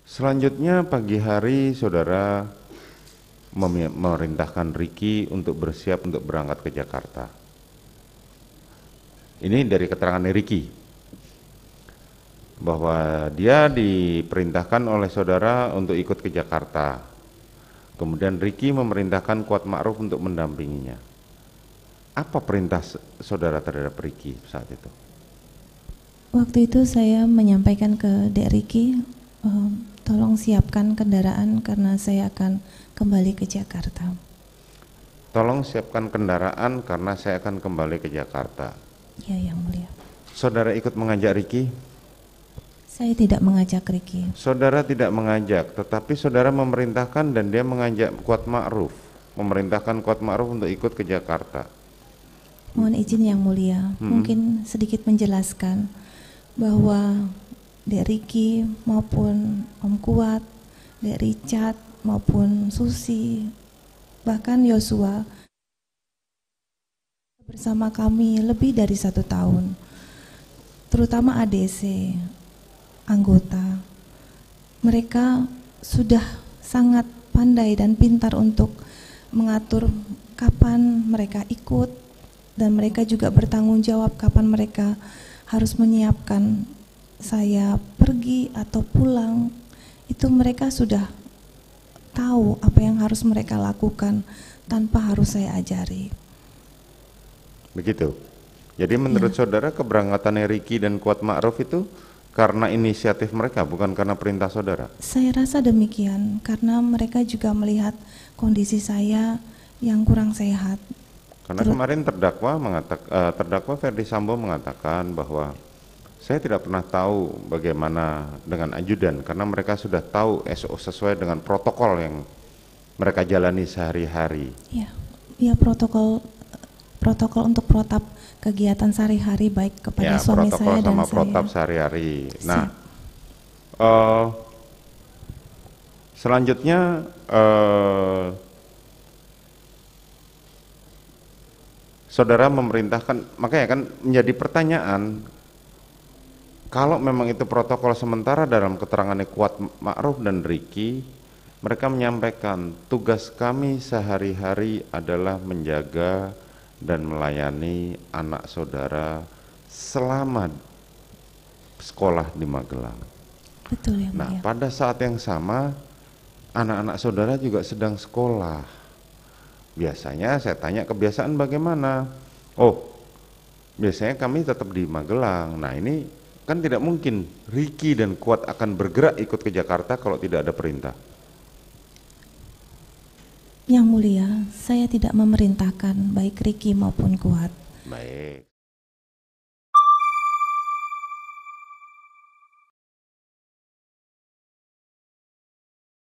Selanjutnya pagi hari saudara memerintahkan Ricky untuk bersiap untuk berangkat ke Jakarta. Ini dari keterangan Ricky, bahwa dia diperintahkan oleh saudara untuk ikut ke Jakarta. Kemudian Ricky memerintahkan Kuat Ma'ruf untuk mendampinginya. Apa perintah saudara terhadap Ricky saat itu? Waktu itu saya menyampaikan ke Dek Ricky, tolong siapkan kendaraan karena saya akan kembali ke Jakarta. Tolong siapkan kendaraan karena saya akan kembali ke Jakarta. Ya, Yang Mulia. Saudara ikut mengajak Ricky? Saya tidak mengajak Ricky. Saudara tidak mengajak, tetapi saudara memerintahkan dan dia mengajak Kuat Ma'ruf, memerintahkan Kuat Ma'ruf untuk ikut ke Jakarta. Mohon izin Yang Mulia, mungkin sedikit menjelaskan bahwa Dek Ricky maupun Om Kuat, Dek Richard maupun Susi, bahkan Yosua bersama kami lebih dari 1 tahun, terutama ADC, anggota. Mereka sudah sangat pandai dan pintar untuk mengatur kapan mereka ikut, dan mereka juga bertanggung jawab kapan mereka harus menyiapkan saya pergi atau pulang. Itu mereka sudah tahu apa yang harus mereka lakukan tanpa harus saya ajari. Begitu. Jadi menurut saudara keberangkatan Ricky dan Kuat Ma'ruf itu karena inisiatif mereka, bukan karena perintah saudara? Saya rasa demikian, karena mereka juga melihat kondisi saya yang kurang sehat. Karena kemarin terdakwa Ferdi Sambo mengatakan bahwa saya tidak pernah tahu bagaimana dengan ajudan, karena mereka sudah tahu SO sesuai dengan protokol yang mereka jalani sehari-hari. Ya, protokol untuk protap kegiatan sehari-hari baik kepada suami saya dan sama saya. protap sehari-hari. Nah, selanjutnya saudara memerintahkan, makanya kan menjadi pertanyaan, kalau memang itu protokol sementara dalam keterangannya Kuat Ma'ruf dan Ricky, mereka menyampaikan tugas kami sehari-hari adalah menjaga dan melayani anak saudara selama sekolah di Magelang. Betul, ya. Nah, pada saat yang sama anak-anak saudara juga sedang sekolah. Biasanya saya tanya kebiasaan bagaimana? Oh, biasanya kami tetap di Magelang. Nah, ini kan tidak mungkin Ricky dan Kuat akan bergerak ikut ke Jakarta kalau tidak ada perintah. Yang Mulia, saya tidak memerintahkan baik Ricky maupun Kuat. Baik.